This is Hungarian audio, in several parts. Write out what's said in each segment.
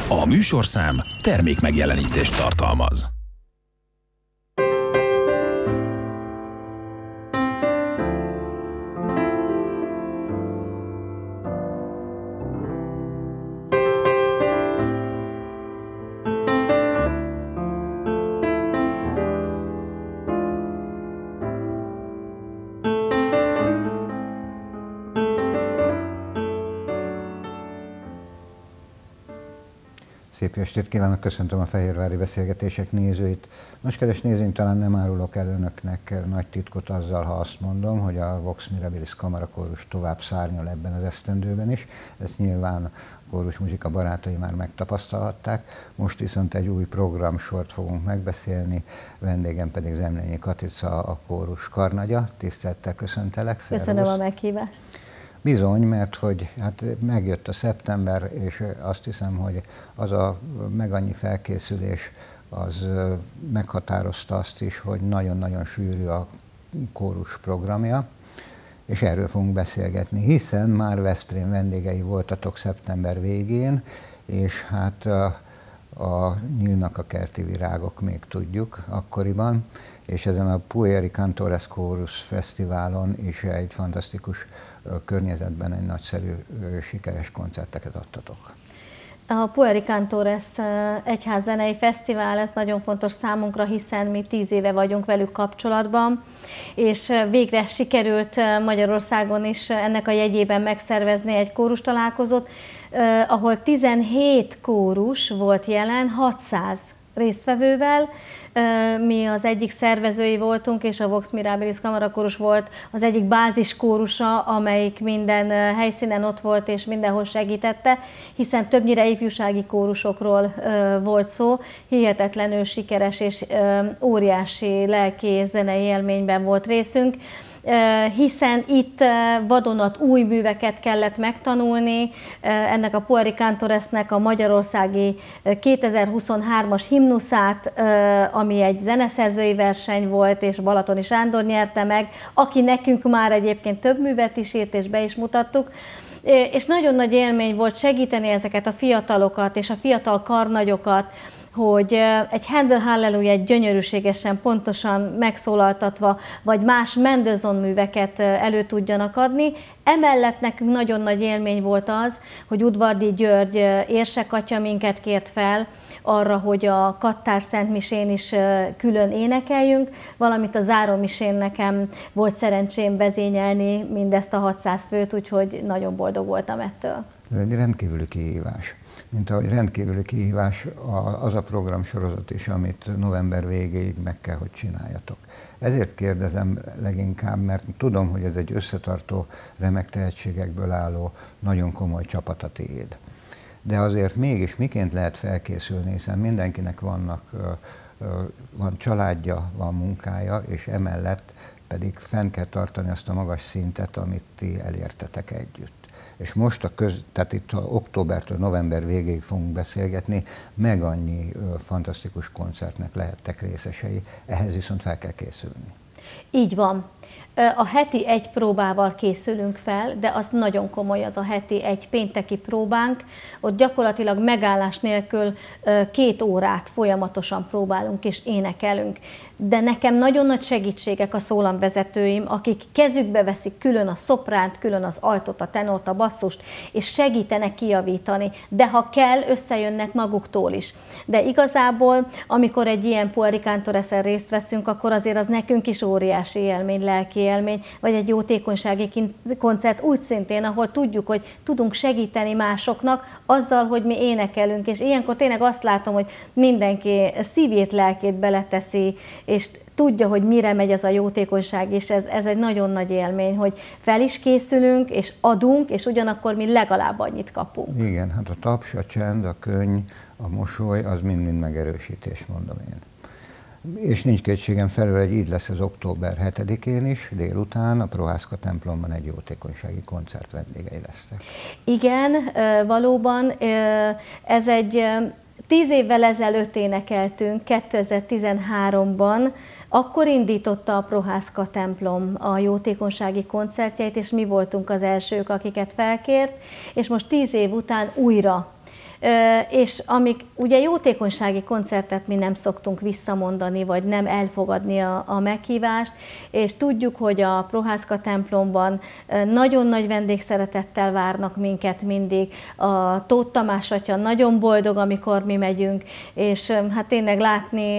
A műsorszám termékmegjelenítést tartalmaz. Szép estét kívánok, köszöntöm a Fehérvári Beszélgetések nézőit. Most, kedves nézőink, talán nem árulok el önöknek nagy titkot azzal, ha azt mondom, hogy a Vox Mirabilis Kamarakórus tovább szárnyal ebben az esztendőben is. Ezt nyilván a kórus muzsika barátai már megtapasztalhatták. Most viszont egy új programsort fogunk megbeszélni, vendégem pedig Zemlényi Katica, a kórus karnagya. Tisztelettel köszöntelek. Szervusz. Köszönöm a meghívást. Bizony, mert hogy hát megjött a szeptember, és azt hiszem, hogy az a meg annyi felkészülés az meghatározta azt is, hogy nagyon-nagyon sűrű a kórus programja, és erről fogunk beszélgetni, hiszen már Veszprém vendégei voltatok szeptember végén, és hát a nyílnak a kerti virágok, még tudjuk akkoriban, és ezen a Pueri Cantores Chorus Fesztiválon is egy fantasztikus környezetben egy nagyszerű, sikeres koncerteket adtatok. A Pueri Cantores Egyházzenei Fesztivál, ez nagyon fontos számunkra, hiszen mi 10 éve vagyunk velük kapcsolatban, és végre sikerült Magyarországon is ennek a jegyében megszervezni egy kórus találkozót, ahol 17 kórus volt jelen, 600 résztvevővel. Mi az egyik szervezői voltunk, és a Vox Mirabilis Kamarakórus volt az egyik bázis kórusa, amelyik minden helyszínen ott volt és mindenhol segítette, hiszen többnyire ifjúsági kórusokról volt szó, hihetetlenül sikeres és óriási lelki és zenei élményben volt részünk, hiszen itt vadonatúj műveket kellett megtanulni, ennek a Pueri Cantoresnek a magyarországi 2023-as himnuszát, ami egy zeneszerzői verseny volt, és Balatoni Sándor nyerte meg, aki nekünk már egyébként több művet is írt, és be is mutattuk. És nagyon nagy élmény volt segíteni ezeket a fiatalokat és a fiatal karnagyokat, hogy egy Handel Hallelujah gyönyörűségesen, pontosan megszólaltatva, vagy más Mendelssohn műveket elő tudjanak adni. Emellett nekünk nagyon nagy élmény volt az, hogy Udvardy György érsekatya minket kért fel arra, hogy a Kattár Szentmisén is külön énekeljünk, valamint a zárómisén nekem volt szerencsém vezényelni mindezt a 600 főt, úgyhogy nagyon boldog voltam ettől. Ez egy rendkívüli kihívás. Mint ahogy rendkívüli kihívás az a programsorozat is, amit november végéig meg kell, hogy csináljatok. Ezért kérdezem leginkább, mert tudom, hogy ez egy összetartó, remek tehetségekből álló, nagyon komoly csapat a tiéd. De azért mégis miként lehet felkészülni, hiszen mindenkinek van családja, van munkája, és emellett pedig fenn kell tartani azt a magas szintet, amit ti elértetek együtt. És most tehát itt októbertől november végéig fogunk beszélgetni, meg annyi fantasztikus koncertnek lehettek részesei, ehhez viszont fel kell készülni. Így van. A heti egy próbával készülünk fel, de az nagyon komoly, az a heti egy pénteki próbánk. Ott gyakorlatilag megállás nélkül 2 órát folyamatosan próbálunk és énekelünk. De nekem nagyon nagy segítségek a szólamvezetőim, akik kezükbe veszik külön a szopránt, külön az altot, a tenort, a basszust, és segítenek kijavítani. De ha kell, összejönnek maguktól is. De igazából, amikor egy ilyen Pueri Cantoresen részt veszünk, akkor azért az nekünk is óriási élmény, lelki élmény, vagy egy jótékonysági koncert úgy szintén, ahol tudjuk, hogy tudunk segíteni másoknak azzal, hogy mi énekelünk, és ilyenkor tényleg azt látom, hogy mindenki szívét, lelkét beleteszi, és tudja, hogy mire megy ez a jótékonyság, és ez egy nagyon nagy élmény, hogy fel is készülünk, és adunk, és ugyanakkor mi legalább annyit kapunk. Igen, hát a taps, a csend, a könny, a mosoly, az mind-mind megerősítés, mondom én. És nincs kétségem felül, hogy így lesz az október 7-én is, délután a Prohászka templomban egy jótékonysági koncert vendégei lesztek. Igen, valóban ez egy 10 évvel ezelőtt énekeltünk, 2013-ban, akkor indította a Prohászka templom a jótékonysági koncertjeit, és mi voltunk az elsők, akiket felkért, és most 10 év után újra és amik ugye jótékonysági koncertet mi nem szoktunk visszamondani, vagy nem elfogadni a meghívást, és tudjuk, hogy a Prohászka templomban nagyon nagy vendégszeretettel várnak minket mindig. A Tóth Tamás atya nagyon boldog, amikor mi megyünk, és hát tényleg látni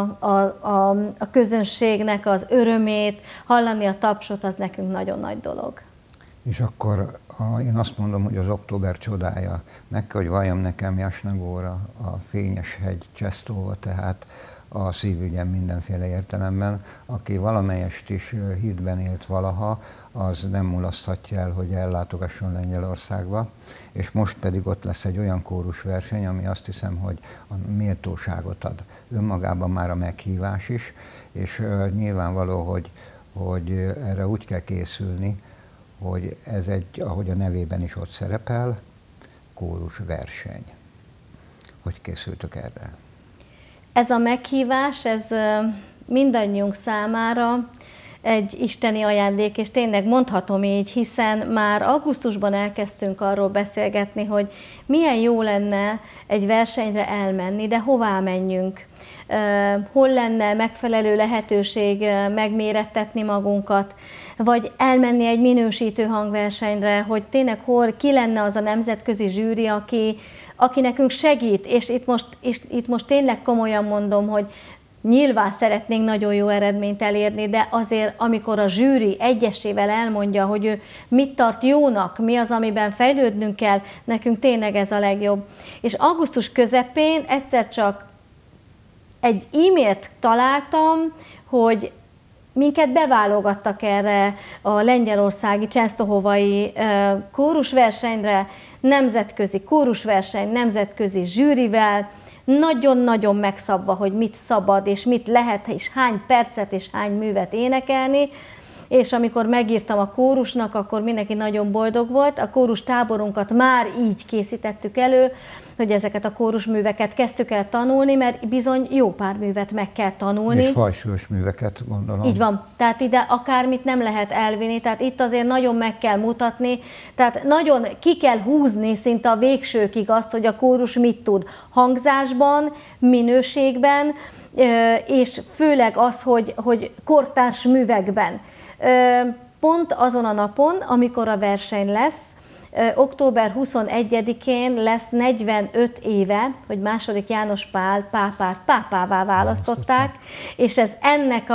a közönségnek az örömét, hallani a tapsot, az nekünk nagyon nagy dolog. És akkor én azt mondom, hogy az október csodája, meg kell, hogy valljam nekem Jasnagóra, a Fényes hegy Csesztóva, tehát a szívügyem mindenféle értelemben, aki valamelyest is hídben élt valaha, az nem mulaszthatja el, hogy ellátogasson Lengyelországba, és most pedig ott lesz egy olyan kórusverseny, ami azt hiszem, hogy a méltóságot ad. Önmagában már a meghívás is, és nyilvánvaló, hogy erre úgy kell készülni, hogy ez egy, ahogy a nevében is ott szerepel, kórusverseny. Hogy készültök erre? Ez a meghívás, ez mindannyiunk számára egy isteni ajándék, és tényleg mondhatom így, hiszen már augusztusban elkezdtünk arról beszélgetni, hogy milyen jó lenne egy versenyre elmenni, de hová menjünk. Hol lenne megfelelő lehetőség megmérettetni magunkat, vagy elmenni egy minősítő hangversenyre, hogy tényleg ki lenne az a nemzetközi zsűri, aki nekünk segít, és itt most tényleg komolyan mondom, hogy nyilván szeretnénk nagyon jó eredményt elérni, de azért, amikor a zsűri egyesével elmondja, hogy ő mit tart jónak, mi az, amiben fejlődnünk kell, nekünk tényleg ez a legjobb. És augusztus közepén egyszer csak egy e-mailt találtam, hogy minket beválogattak erre a lengyelországi csensztohovai kórusversenyre, nemzetközi kórusverseny, nemzetközi zsűrivel, nagyon-nagyon megszabva, hogy mit szabad, és mit lehet, és hány percet, és hány művet énekelni, és amikor megírtam a kórusnak, akkor mindenki nagyon boldog volt. A kórus táborunkat már így készítettük elő, hogy ezeket a kórusműveket kezdtük el tanulni, mert bizony jó pár művet meg kell tanulni. És fajsúlyos műveket, gondolom. Így van, tehát ide akármit nem lehet elvinni, tehát itt azért nagyon meg kell mutatni, tehát nagyon ki kell húzni szinte a végsőkig azt, hogy a kórus mit tud hangzásban, minőségben, és főleg az, hogy kortárs művekben. Pont azon a napon, amikor a verseny lesz, október 21-én lesz 45 éve, hogy II. János Pál pápát pápává választották, és ez ennek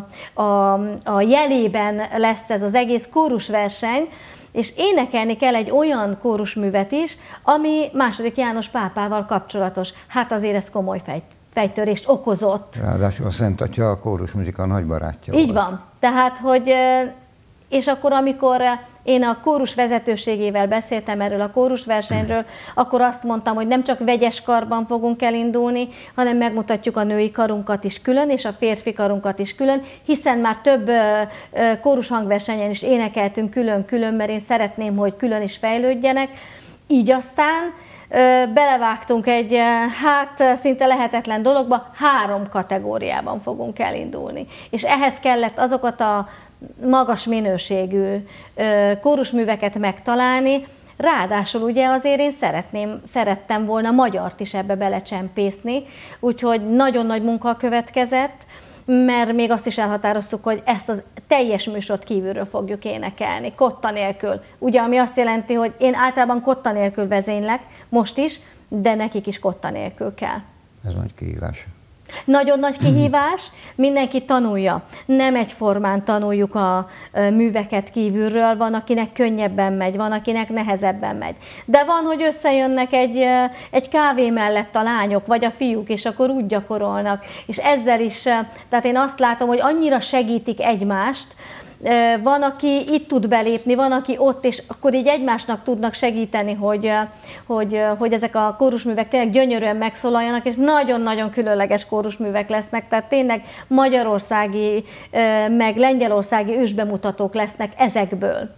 a jelében lesz ez az egész kórusverseny, és énekelni kell egy olyan kórusművet is, ami II. János pápával kapcsolatos. Hát azért ez komoly fejtörést okozott. Ráadásul a Szent Atya a kórusmuzsika nagy barátja Így volt. van. Tehát, hogy és akkor, amikor én a kórus vezetőségével beszéltem erről a kórusversenyről, akkor azt mondtam, hogy nem csak vegyes karban fogunk elindulni, hanem megmutatjuk a női karunkat is külön, és a férfi karunkat is külön, hiszen már több kórus hangversenyen is énekeltünk külön-külön, mert én szeretném, hogy külön is fejlődjenek. Így aztán belevágtunk egy szinte lehetetlen dologba, 3 kategóriában fogunk elindulni. És ehhez kellett azokat a magas minőségű kórusműveket megtalálni, ráadásul ugye azért én szerettem volna magyart is ebbe belecsempészni, úgyhogy nagyon nagy munka következett, mert még azt is elhatároztuk, hogy ezt a teljes műsort kívülről fogjuk énekelni, kotta nélkül. Ugye, ami azt jelenti, hogy én általában kotta nélkül vezénylek, most is, de nekik is kotta nélkül kell. Ez nagy kihívás. Nagyon nagy kihívás, mindenki tanulja. Nem egyformán tanuljuk a műveket kívülről, van, akinek könnyebben megy, van, akinek nehezebben megy. De van, hogy összejönnek egy kávé mellett a lányok, vagy a fiúk, és akkor úgy gyakorolnak. És ezzel is, tehát én azt látom, hogy annyira segítik egymást, van, aki itt tud belépni, van, aki ott, és akkor így egymásnak tudnak segíteni, hogy ezek a kórusművek tényleg gyönyörűen megszólaljanak, és nagyon-nagyon különleges kórusművek lesznek, tehát tényleg magyarországi, meg lengyelországi ősbemutatók lesznek ezekből.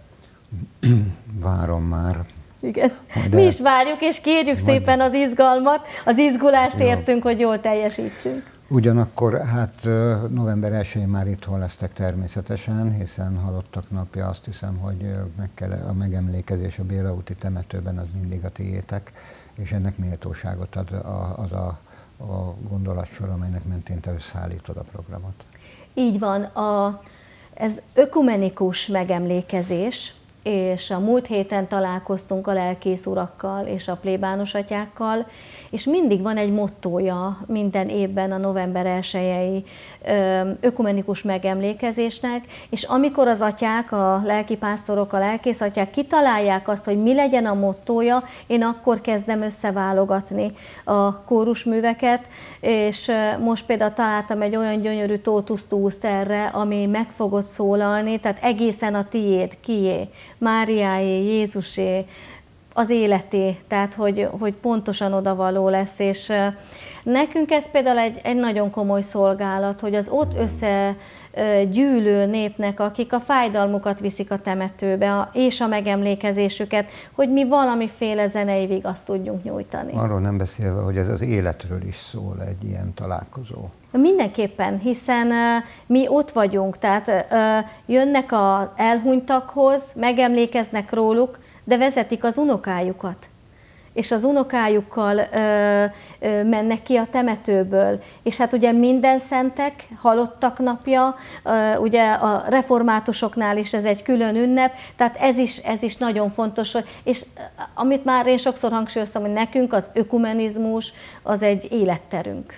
Várom már. Igen. Mi is várjuk, és kérjük szépen az izgalmat, az izgulást értünk, hogy jól teljesítsünk. Ugyanakkor hát november 1-én már itthon lesztek természetesen, hiszen Halottak napja, azt hiszem, hogy a megemlékezés a Béla úti temetőben az mindig a tiétek, és ennek méltóságot ad az a gondolatsor, amelynek mentén te összeállítod a programot. Így van, ez ökumenikus megemlékezés, és a múlt héten találkoztunk a lelkész urakkal és a plébános atyákkal, és mindig van egy mottója minden évben a november 1-i ökumenikus megemlékezésnek, és amikor az atyák, a lelkipásztorok, a lelkész atyák kitalálják azt, hogy mi legyen a mottója, én akkor kezdem összeválogatni a kórusműveket, és most például találtam egy olyan gyönyörű tótusztúzt erre, ami meg fogott szólalni, tehát egészen a tiéd, kié, Máriáé, Jézusé, az életé, tehát hogy pontosan odavaló lesz, és nekünk ez például egy nagyon komoly szolgálat, hogy az ott összegyűlő népnek, akik a fájdalmukat viszik a temetőbe, és a megemlékezésüket, hogy mi valamiféle zenei vigaszt tudjunk nyújtani. Arról nem beszélve, hogy ez az életről is szól egy ilyen találkozó. Mindenképpen, hiszen mi ott vagyunk, tehát jönnek az elhunytakhoz, megemlékeznek róluk, de vezetik az unokájukat, és az unokájukkal mennek ki a temetőből. És hát ugye minden szentek, halottak napja, ugye a reformátusoknál is ez egy külön ünnep, tehát ez is nagyon fontos, és amit már én sokszor hangsúlyoztam, hogy nekünk az ökumenizmus az egy életterünk.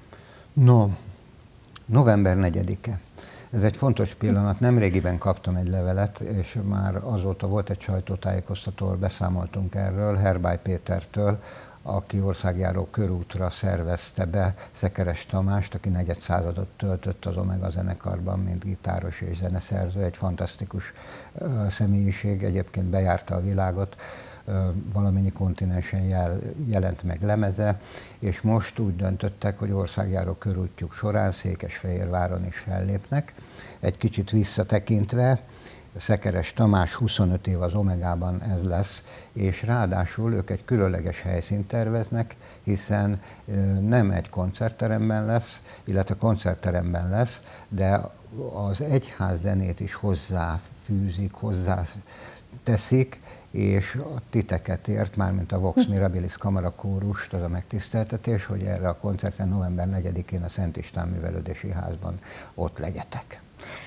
No, november 4-e. Ez egy fontos pillanat. Nemrégiben kaptam egy levelet, és már azóta volt egy sajtótájékoztató, beszámoltunk erről, Herbály Pétertől, aki országjáró körútra szervezte be Szekeres Tamást, aki negyedszázadot töltött az Omega zenekarban, mint gitáros és zeneszerző, egy fantasztikus személyiség, egyébként bejárta a világot, valamennyi kontinensen jelent meg lemeze, és most úgy döntöttek, hogy országjáró körútjuk során Székesfehérváron is fellépnek. Egy kicsit visszatekintve, Szekeres Tamás 25 év az Omegában ez lesz, és ráadásul ők egy különleges helyszínt terveznek, hiszen nem egy koncertteremben lesz, illetve koncertteremben lesz, de az egyház zenét is hozzáfűzik, hozzáteszik, és a titeket ért, mármint a Vox Mirabilis Kamarakórust, az a megtiszteltetés, hogy erre a koncerten november 4-én a Szent István Művelődési Házban ott legyetek.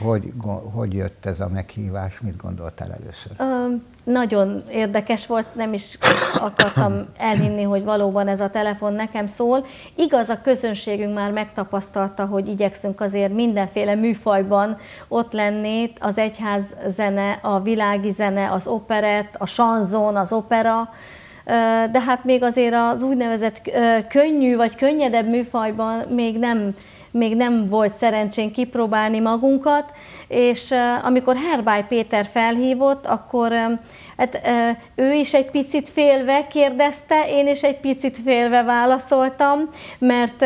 Hogy jött ez a meghívás, mit gondoltál először? Nagyon érdekes volt, nem is akartam elhinni, hogy valóban ez a telefon nekem szól. Igaz, a közönségünk már megtapasztalta, hogy igyekszünk azért mindenféle műfajban ott lenni, az egyház zene, a világi zene, az operett, a chanson, az opera, de hát még azért az úgynevezett könnyű vagy könnyedebb műfajban még nem volt szerencsén kipróbálni magunkat, és amikor Herbály Péter felhívott, akkor hát, ő is egy picit félve kérdezte, én is egy picit félve válaszoltam, mert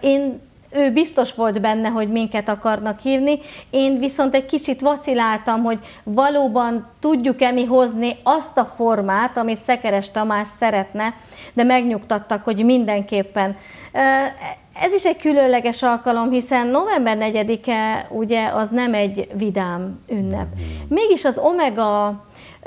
ő biztos volt benne, hogy minket akarnak hívni, én viszont egy kicsit vaciláltam, hogy valóban tudjuk-e mi hozni azt a formát, amit Szekeres Tamás szeretne, de megnyugtattak, hogy mindenképpen. Ez is egy különleges alkalom, hiszen november 4-e ugye az nem egy vidám ünnep. Mégis az Omega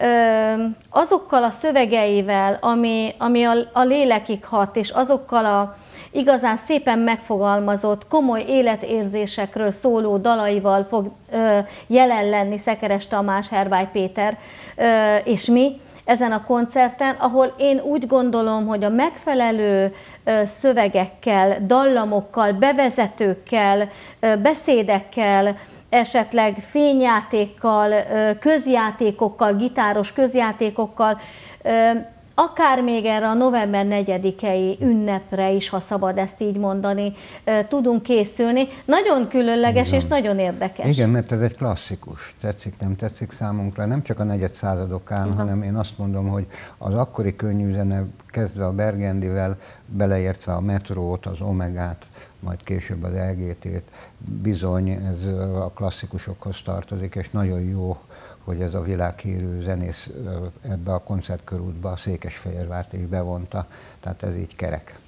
azokkal a szövegeivel, ami a lélekig hat, és azokkal a igazán szépen megfogalmazott, komoly életérzésekről szóló dalaival fog jelen lenni Szekeres Tamás, Herbály Péter és mi ezen a koncerten, ahol én úgy gondolom, hogy a megfelelő szövegekkel, dallamokkal, bevezetőkkel, beszédekkel, esetleg fényjátékkal, közjátékokkal, gitáros közjátékokkal, akár még erre a november 4-i ünnepre is, ha szabad ezt így mondani, tudunk készülni. Nagyon különleges és nagyon érdekes. Igen, mert ez egy klasszikus. Tetszik, nem tetszik számunkra, nem csak a negyedszázadokán, hanem én azt mondom, hogy az akkori könnyű zene, kezdve a Bergendivel, beleértve a Metrót, az Omegát, majd később az LGT-t, bizony ez a klasszikusokhoz tartozik, és nagyon jó, hogy ez a világhírű zenész ebbe a koncertkörútba a Székesfehérvárt is bevonta, tehát ez így kerek.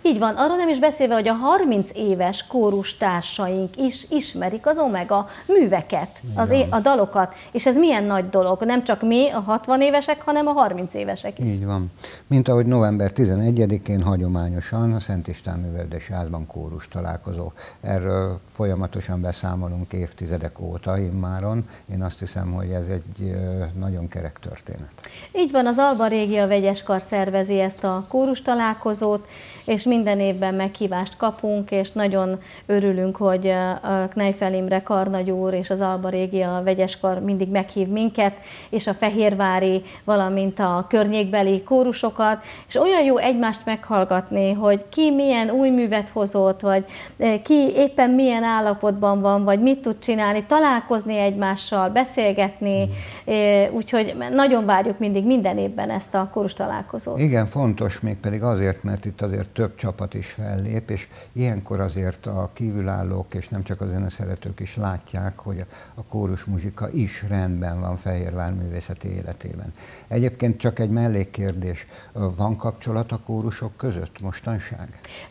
Így van, arról nem is beszélve, hogy a 30 éves kórustársaink is ismerik az Omega műveket, a dalokat, és ez milyen nagy dolog, nem csak mi, a 60 évesek, hanem a 30 évesek is. Így van. Mint ahogy november 11-én hagyományosan a Szent István Művelődési Házban kórus találkozó. Erről folyamatosan beszámolunk évtizedek óta immáron. Én azt hiszem, hogy ez egy nagyon kerek történet. Így van, az Alba Régia Vegyeskar szervezi ezt a kórus találkozót, és minden évben meghívást kapunk, és nagyon örülünk, hogy a Kneifel Imre karnagy úr és az Alba Régia Vegyeskar mindig meghív minket, és a fehérvári, valamint a környékbeli kórusokat, és olyan jó egymást meghallgatni, hogy ki milyen új művet hozott, vagy ki éppen milyen állapotban van, vagy mit tud csinálni, találkozni egymással, beszélgetni, úgyhogy nagyon várjuk mindig minden évben ezt a kórus találkozót. Igen, fontos mégpedig azért, mert itt azért több csapat is fellép, és ilyenkor azért a kívülállók, és nem csak a zeneszeretők is látják, hogy a kórusmuzsika is rendben van Fehérvár művészeti életében. Egyébként csak egy mellékkérdés, van kapcsolat a kórusok között mostanság?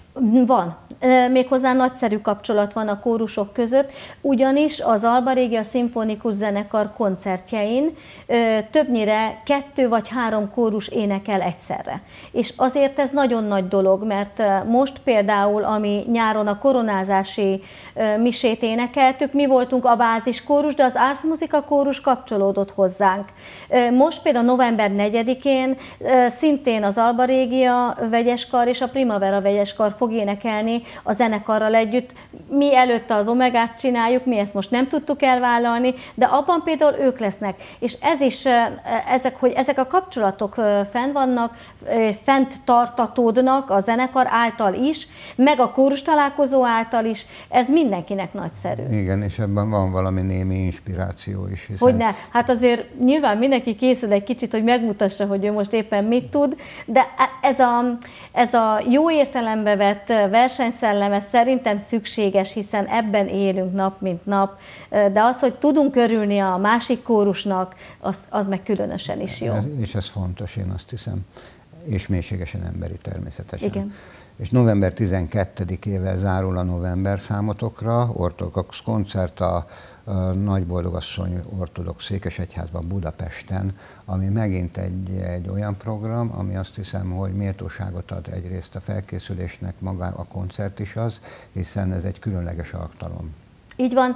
Van. Méghozzá nagyszerű kapcsolat van a kórusok között, ugyanis az Alba Régia Szimfonikus Zenekar koncertjein többnyire 2 vagy 3 kórus énekel egyszerre. És azért ez nagyon nagy dolog, mert most például, ami nyáron a koronázási misét énekeltük, mi voltunk a báziskórus, de az Ars Musica kórus kapcsolódott hozzánk. Most például november 4-én szintén az Alba Régia Vegyeskar és a Primavera Vegyeskar fog énekelni a zenekarral együtt. Mi előtte az Omegát csináljuk, mi ezt most nem tudtuk elvállalni, de abban például ők lesznek. És ez is, hogy ezek a kapcsolatok fenn vannak, fent tartatódnak a zenekar által is, meg a kórus találkozó által is, ez mindenkinek nagyszerű. Igen, és ebben van valami némi inspiráció is. Hiszen... Hogyne, hát azért nyilván mindenki készül egy kicsit, hogy megmutassa, hogy ő most éppen mit tud, de ez a jó értelembe vett versenysellem, ez szerintem szükséges, hiszen ebben élünk nap, mint nap, de az, hogy tudunk örülni a másik kórusnak, az meg különösen is jó. És ez fontos, én azt hiszem, és mélységesen emberi természetesen. Igen. És november 12-ével zárul a november számotokra, ortodox koncert a Nagyboldogasszony ortodox székesegyházban Budapesten, ami megint egy olyan program, ami azt hiszem, hogy méltóságot ad egyrészt a felkészülésnek, maga a koncert is az, hiszen ez egy különleges alkalom. Így van.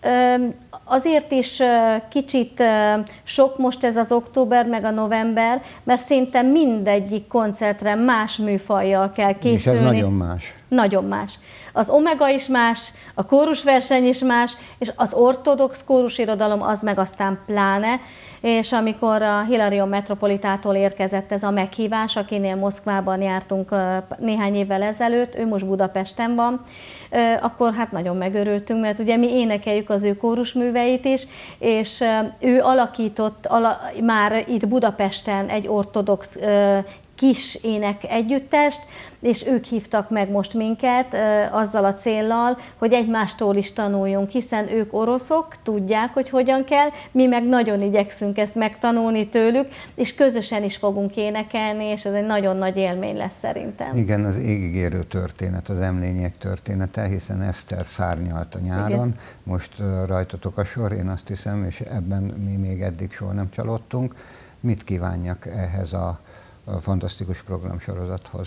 Azért is kicsit sok most ez az október meg a november, mert szinte mindegyik koncertre más műfajjal kell készülni. És ez nagyon más. Nagyon más. Az Omega is más, a kórusverseny is más, és az ortodox kórusirodalom az meg aztán pláne, és amikor a Hilarion Metropolitától érkezett ez a meghívás, akinél Moszkvában jártunk néhány évvel ezelőtt, ő most Budapesten van, akkor hát nagyon megörültünk, mert ugye mi énekeljük az ő kórusműveit is, és ő alakított már itt Budapesten egy ortodox kis ének együttest, és ők hívtak meg most minket azzal a céllal, hogy egymástól is tanuljunk, hiszen ők oroszok, tudják, hogy hogyan kell, mi meg nagyon igyekszünk ezt megtanulni tőlük, és közösen is fogunk énekelni, és ez egy nagyon nagy élmény lesz szerintem. Igen, az égigérő történet, az emlények története, hiszen Eszter szárnyalt a nyáron, igen. Most rajtatok a sor, én azt hiszem, és ebben mi még eddig soha nem csalódtunk. Mit kívánjak ehhez a fantasztikus programsorozathoz?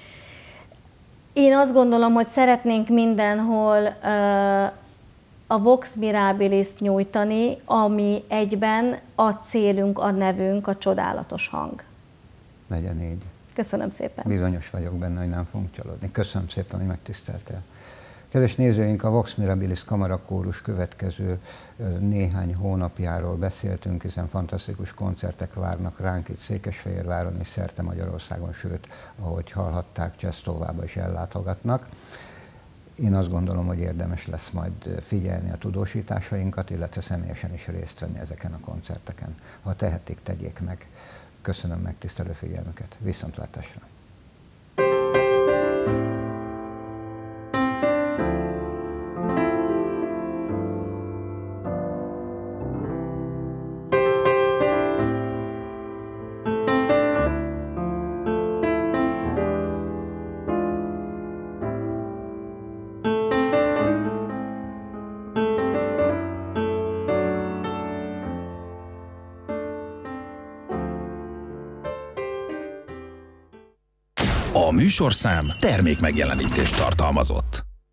Én azt gondolom, hogy szeretnénk mindenhol a Vox Mirabilis-t nyújtani, ami egyben a célunk, a nevünk, a csodálatos hang. Legyen így. Köszönöm szépen. Bizonyos vagyok benne, hogy nem fogunk csalódni. Köszönöm szépen, hogy megtiszteltél. Kedves nézőink, a Vox Mirabilis Kamarakórus következő néhány hónapjáról beszéltünk, hiszen fantasztikus koncertek várnak ránk itt Székesfehérváron és szerte Magyarországon, sőt, ahogy hallhatták, Csesztóvába is ellátogatnak. Én azt gondolom, hogy érdemes lesz majd figyelni a tudósításainkat, illetve személyesen is részt venni ezeken a koncerteken. Ha tehetik, tegyék meg. Köszönöm megtisztelő figyelmüket. Viszontlátásra! műsorszám termék megjelenítést tartalmazott.